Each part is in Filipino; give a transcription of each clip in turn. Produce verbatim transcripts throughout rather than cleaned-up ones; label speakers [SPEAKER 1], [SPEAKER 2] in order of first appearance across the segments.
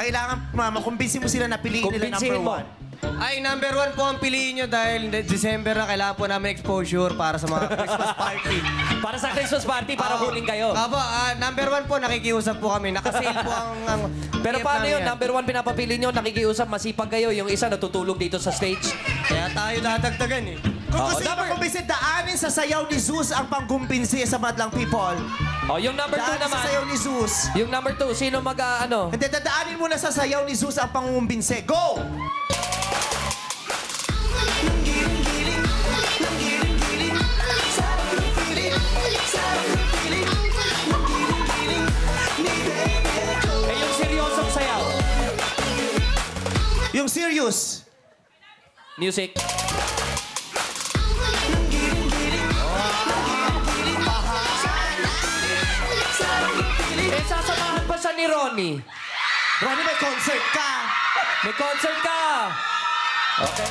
[SPEAKER 1] Kailangan, mama, kumbinsin mo sila na piliin nila number
[SPEAKER 2] Kumbinsihin mo.
[SPEAKER 1] one.
[SPEAKER 3] Ay, number one po ang piliin nyo dahil December na kailangan po namin exposure para sa mga Christmas party.
[SPEAKER 2] Para sa Christmas party, para
[SPEAKER 3] Ah,
[SPEAKER 2] huling kayo.
[SPEAKER 3] Aba, ah, number one po, nakikiusap po kami. Nakasale po ang... ang
[SPEAKER 2] Pero
[SPEAKER 3] ticket
[SPEAKER 2] paano
[SPEAKER 3] namin
[SPEAKER 2] yun?
[SPEAKER 3] yan.
[SPEAKER 2] Number one pinapapili nyo, nakikiusap, masipag kayo. Yung isa natutulog dito sa stage.
[SPEAKER 3] Kaya tayo dadagdagan eh.
[SPEAKER 1] Kung
[SPEAKER 2] Oo,
[SPEAKER 1] gusto nyo
[SPEAKER 2] number-
[SPEAKER 1] makumbinsin, daanin sa sayaw ni Zeus ang panggumbinsi sa Madlang People.
[SPEAKER 2] O, yung number two
[SPEAKER 1] Daanin sa
[SPEAKER 2] naman.
[SPEAKER 1] sayaw ni Zeus.
[SPEAKER 2] Yung number two, sino mag, ah, ano?
[SPEAKER 1] Hindi, dadaanin mo na sa sayaw ni Zeus ang pangumbinsi. Go!
[SPEAKER 2] Eh, yung seryosong sayaw.
[SPEAKER 1] Yung serious.
[SPEAKER 2] Music. Eh, sasamahan pa siya ni Ronnie.
[SPEAKER 1] Ronnie, may concert ka.
[SPEAKER 2] May concert ka. Okay.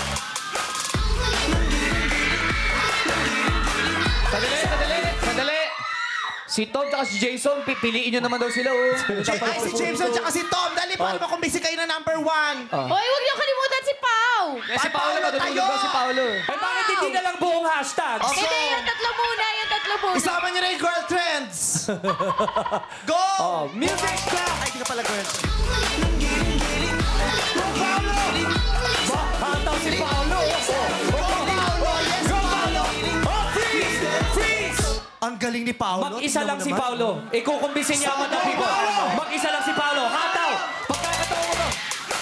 [SPEAKER 4] Sandali, sandali, sandali. Si Tom at si Jason, pipiliin nyo naman daw sila, oh.
[SPEAKER 1] Ay, si Jameson tsaka si Tom. Dali, paano makumbinsi kayo na number one?
[SPEAKER 5] Hoy, huwag niyo kalimutan si Pau!
[SPEAKER 4] Eh, si Paolo, matutulog daw si Paolo.
[SPEAKER 2] Eh, bakit hindi na lang buong hashtag?
[SPEAKER 1] Okay.
[SPEAKER 5] Hindi, yung tatlo muna, yung tatlo muna.
[SPEAKER 1] Isama niyo na yung girl trends. Go!
[SPEAKER 2] Oh, music clap!
[SPEAKER 1] Ay, di ka pala girl.
[SPEAKER 2] Hataw si Paulo.
[SPEAKER 1] Go, Paolo! Yes, Paolo!
[SPEAKER 2] Oh, freeze! Freeze!
[SPEAKER 1] Ang galing ni Paolo.
[SPEAKER 2] Mag-isa
[SPEAKER 1] Tingnan
[SPEAKER 2] lang
[SPEAKER 1] mo
[SPEAKER 2] si
[SPEAKER 1] naman.
[SPEAKER 2] Paulo. Ikukumbisin niya ang mga people. Mag-isa lang si Paulo. Hataw! Pagkakataon mo to.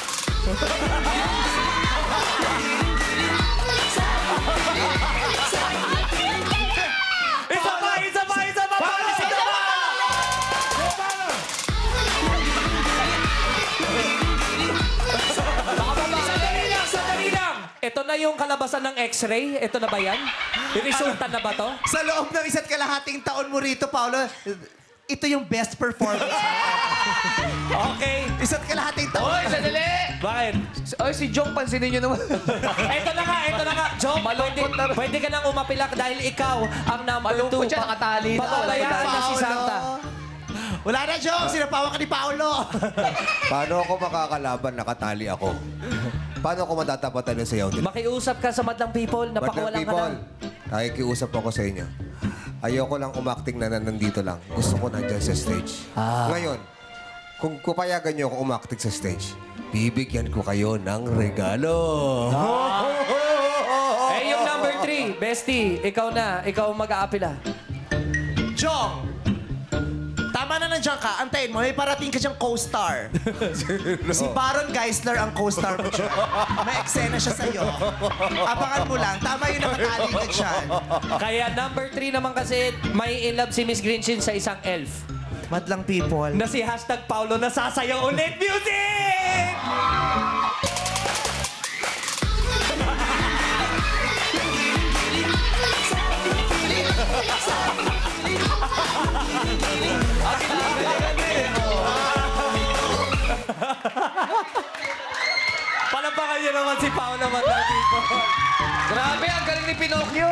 [SPEAKER 2] Isa pa! Isa pa! Isa pa! Isa pa! Sandali lang! Sandali lang! Ito na yung kalabasan ng x-ray? Ito na ba yan? Resulta na ba to?
[SPEAKER 1] Sa loob ng isa't kalahating taon mo rito, Paolo, ito yung best performance.
[SPEAKER 2] Okay.
[SPEAKER 1] Isa't kalahating taon.
[SPEAKER 4] Hoy, sandali!
[SPEAKER 2] Bakit?
[SPEAKER 4] Oy, si Jong, pansinin nyo naman.
[SPEAKER 2] Ito na nga, ito na nga. Jom, pwede, pwede ka nang umapilak dahil ikaw ang number two.
[SPEAKER 4] Malungkot siya, nakatali na.
[SPEAKER 2] Papabayaan na si Santa.
[SPEAKER 1] Wala na, Jong. Sinapawa ka ni Paolo.
[SPEAKER 6] Paano ako makakalaban? Nakatali ako. Paano ako matatapatan ng sayaw nila?
[SPEAKER 2] Makiusap ka sa madlang people,
[SPEAKER 6] Madlang
[SPEAKER 2] napakawalan ka
[SPEAKER 6] people,
[SPEAKER 2] na.
[SPEAKER 6] nakikiusap ako sa inyo. Ayoko lang umakting na nandito lang. Gusto ko nandyan sa stage. Ngayon, kung kupayagan niyo ako umakting sa stage, bibigyan ko kayo ng regalo.
[SPEAKER 2] Eh, yung number three, bestie, ikaw na. Ikaw mag-aapila.
[SPEAKER 1] Jong, tama na nandiyan ka. Antayin mo, may parating ka siyang co-star. Si Baron Geisler ang co-star mo dyan. May eksena siya sa'yo. Abangan mo lang. Tama yung nakatali ka dyan.
[SPEAKER 2] Kaya number three naman kasi, may in love si Miss Grinchin sa isang elf.
[SPEAKER 1] Madlang people.
[SPEAKER 2] Na si hashtag Paulo nasasayaw ulit. Music! Palapakan niyo naman si Paulo Madlang people.
[SPEAKER 4] Grabe, ang galing ni Pinocchio.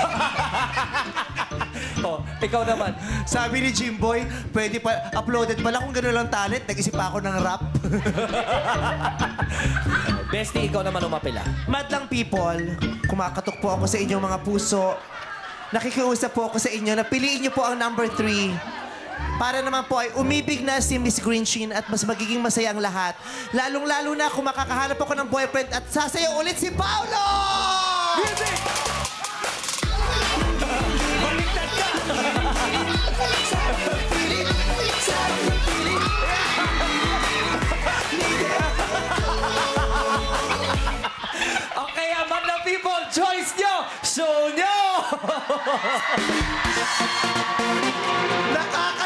[SPEAKER 2] Oh, ikaw naman.
[SPEAKER 1] Sabi ni Jimboy, pwede pa, uploaded pala kung gano'n lang talent. Nag-isip pa ako ng rap.
[SPEAKER 2] Bestie, ikaw naman umapila.
[SPEAKER 1] Madlang people, kumakatok po ako sa inyong mga puso. Nakikiusap po ako sa inyo na piliin niyo po ang number three. Para naman po ay umibig na si Miss Grinchin at mas magiging masaya ang lahat. Lalong-lalo na kung makakahanap ako ng boyfriend at sasayaw ulit si Paulo!
[SPEAKER 2] Music! Baliktad ka! Okay, aman na people, choice nyo! Show nyo!
[SPEAKER 1] Nakaka